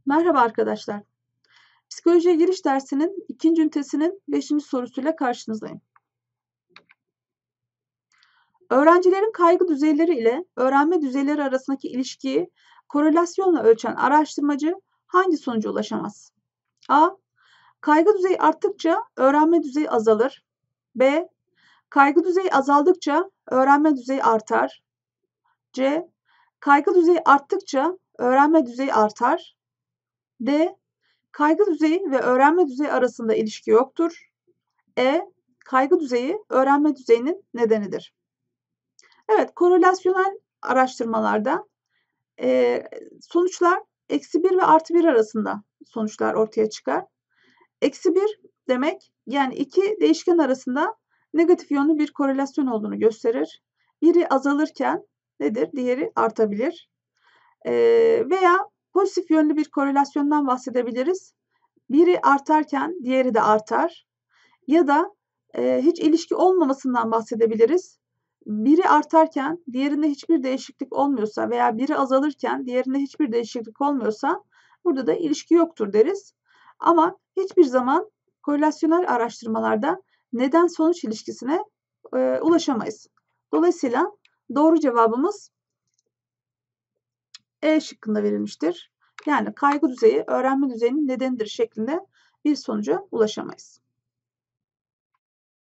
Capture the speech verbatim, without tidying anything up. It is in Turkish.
Merhaba arkadaşlar. Psikolojiye giriş dersinin ikinci ünitesinin beşinci sorusuyla karşınızdayım. Öğrencilerin kaygı düzeyleri ile öğrenme düzeyleri arasındaki ilişkiyi korelasyonla ölçen araştırmacı hangi sonuca ulaşamaz? A. Kaygı düzeyi arttıkça öğrenme düzeyi azalır. B. Kaygı düzeyi azaldıkça öğrenme düzeyi artar. C. Kaygı düzeyi arttıkça öğrenme düzeyi artar. D. Kaygı düzeyi ve öğrenme düzeyi arasında ilişki yoktur. E. Kaygı düzeyi öğrenme düzeyinin nedenidir. Evet, korelasyonel araştırmalarda e, sonuçlar eksi bir ve artı bir arasında sonuçlar ortaya çıkar. Eksi bir demek yani iki değişken arasında negatif yönlü bir korelasyon olduğunu gösterir. Biri azalırken nedir? Diğeri artabilir. E, veya pozitif yönlü bir korelasyondan bahsedebiliriz. Biri artarken diğeri de artar. Ya da e, hiç ilişki olmamasından bahsedebiliriz. Biri artarken diğerinde hiçbir değişiklik olmuyorsa veya biri azalırken diğerinde hiçbir değişiklik olmuyorsa burada da ilişki yoktur deriz. Ama hiçbir zaman korelasyonel araştırmalarda neden sonuç ilişkisine e, ulaşamayız. Dolayısıyla doğru cevabımız E şıkkında verilmiştir. Yani kaygı düzeyi öğrenme düzeyinin nedenidir şeklinde bir sonuca ulaşamayız.